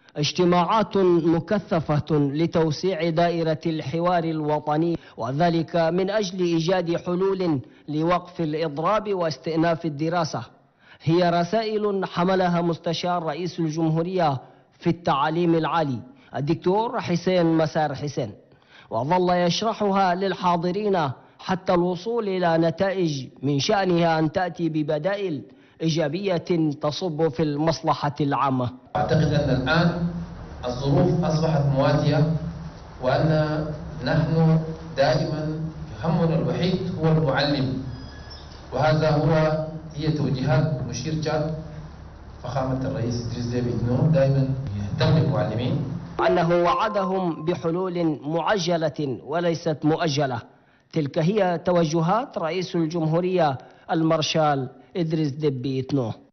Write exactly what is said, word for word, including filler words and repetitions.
اجتماعات مكثفة لتوسيع دائرة الحوار الوطني، وذلك من أجل إيجاد حلول لوقف الإضراب واستئناف الدراسة. هي رسائل حملها مستشار رئيس الجمهورية في التعليم العالي الدكتور حسين مسار حسين، وظل يشرحها للحاضرين حتى الوصول إلى نتائج من شأنها أن تأتي ببدائل إيجابية تصب في المصلحة العامة. أعتقد أن الآن الظروف أصبحت مواتية، وأن نحن دائما همنا الوحيد هو المعلم، وهذا هو هي توجيهات مشير تشاد فخامة الرئيس إدريس ديبي إتنو، دائما يهتم بالمعلمين، أنه وعدهم بحلول معجلة وليست مؤجلة. تلك هي توجهات رئيس الجمهورية المارشال إدريس ديبي إتنو.